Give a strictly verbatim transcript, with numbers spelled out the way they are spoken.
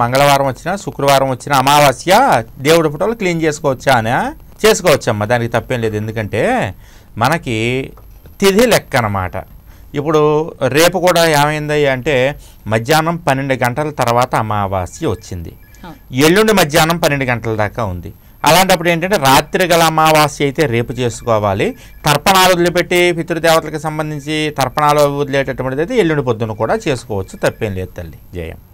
మంగళవారం వచ్చినా శుక్రవారం వచ్చినా అమావాస్య దేవుడి ఫోటోలు క్లీన్ చేసుకోవచ్చా అని చేసుకోవచ్చమ్మా, దానికి తప్పేం లేదు. ఎందుకంటే మనకి తిథి లెక్క అన్నమాట. ఇప్పుడు రేపు కూడా ఏమైంది అంటే మధ్యాహ్నం పన్నెండు గంటల తర్వాత అమావాస్య వచ్చింది, ఎల్లుండి మధ్యాహ్నం పన్నెండు గంటల దాకా ఉంది. అలాంటప్పుడు ఏంటంటే రాత్రి గల అమావాస్య అయితే రేపు చేసుకోవాలి. తర్పణాలు వదిలిపెట్టి పితృదేవతలకు సంబంధించి తర్పణాలు వదిలేటటువంటిది అయితే ఎల్లుండి పొద్దున కూడా చేసుకోవచ్చు, తప్పేం లేదు తల్లి. జయం.